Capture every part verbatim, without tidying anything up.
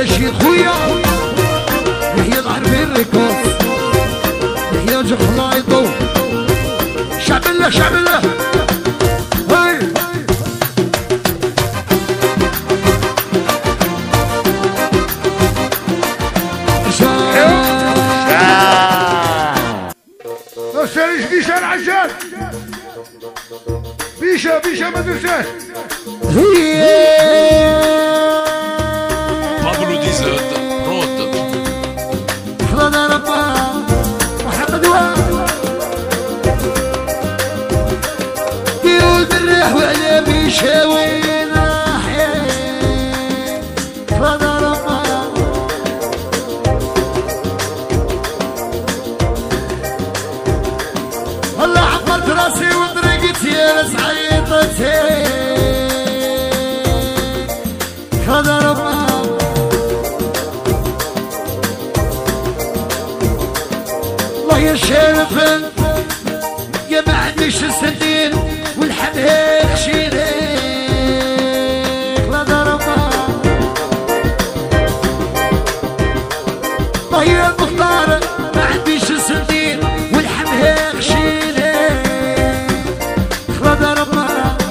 رشيد خويا يحيى العربي الريكورد يحيى جخلايطو شعب الله شعب الله هاي سالش بيشا العجال بيشا بيشا ما تنساش Pablo Dizet, Rod. خلنا ربا محمد واد ديروا البريح وعلى بيشا وين راحي خلنا ربا والله عبرت راسي وطريقت يا بس عيطتي خذ ربا الله يا شارف يا ما عنديش السنين والحبيب شيريك خذ ربا الله يا المختار ما عنديش السنين والحبيب شيريك خذ ربا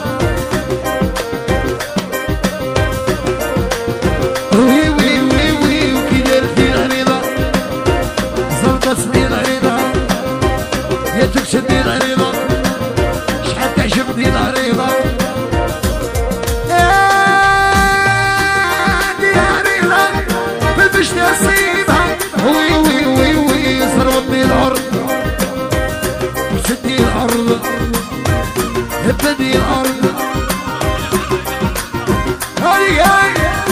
وي وي وي وي وكي دارت لي العريضة زرقتني العريضة يا تكسدني العريضة شحال تعجبني العريضة هادي عريضة بالبش نصيبها وي وي وي وي زربتني العرض وشدني العرض هبني العرض هاي هاي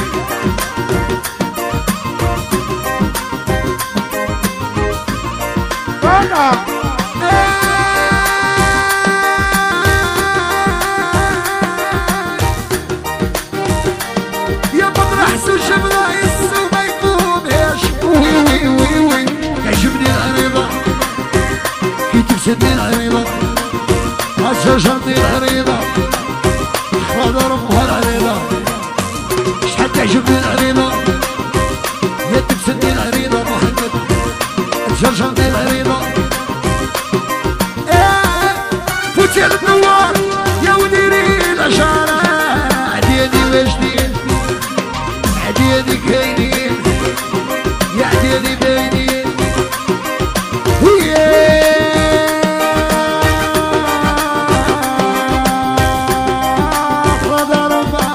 يا مطرح سوشم رايس وما يقومش وي وي وي وي تعجبني العريضة كي تكسدني العريضة عشاشرني العريضة خذ ربها العريضة شحال تعجبني العريضة يا تكسدني العريضة محمد عشاشرني العريضة فوتي على النوار يا وديري العشارة عدياني واجدين عدياني كاينين يا عدياني باينين خذ ربا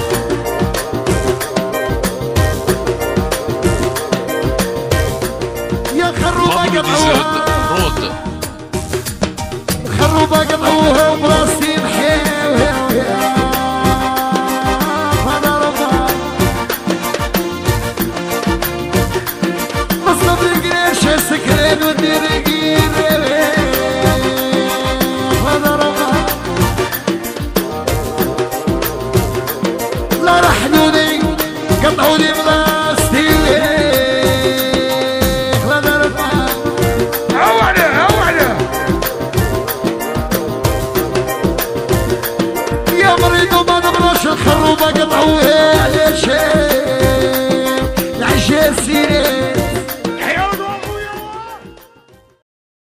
يا خروبة Pablo Dizet, قطعوها Rod. خروبة قطعوها وبراسي محيوها خذ ربا مصطف القريش سكرين ودير قيري خذ ربا لا رحلوني قطعوني بلاستي خذ ربا هو عليه هو عليه يا مريض وما نبغاش الخروبة قطعوها على شيء العشاء سيري